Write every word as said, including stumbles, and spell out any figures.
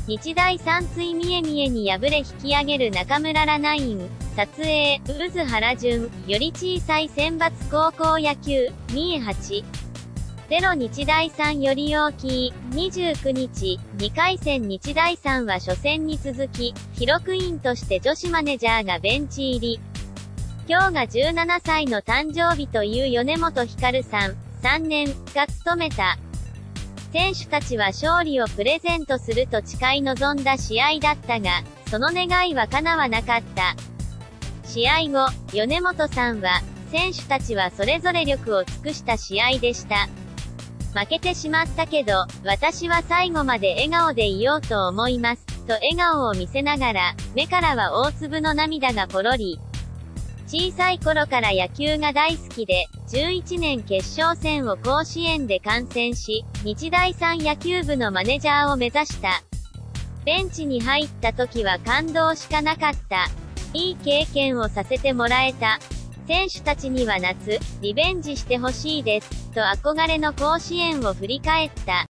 日大三水三重三重に敗れ引き上げる中村らナイン。撮影、渦原純、より小さい選抜高校野球、三重はち。ゼロ日大三より大きい、にじゅうくにち、にかい戦日大三は初戦に続き、記録員として女子マネージャーがベンチ入り。今日がじゅうななさいの誕生日という米本光さん、さんねん、が務めた。選手たちは勝利をプレゼントすると誓い臨んだ試合だったが、その願いは叶わなかった。試合後、米本さんは、選手たちはそれぞれ力を尽くした試合でした。負けてしまったけど、私は最後まで笑顔でいようと思います、と笑顔を見せながら、目からは大粒の涙がポロリ。小さい頃から野球が大好きで、じゅういちねん決勝戦を甲子園で観戦し、日大三野球部のマネージャーを目指した。ベンチに入った時は感動しかなかった。いい経験をさせてもらえた。選手たちには夏、リベンジしてほしいです、と憧れの甲子園を振り返った。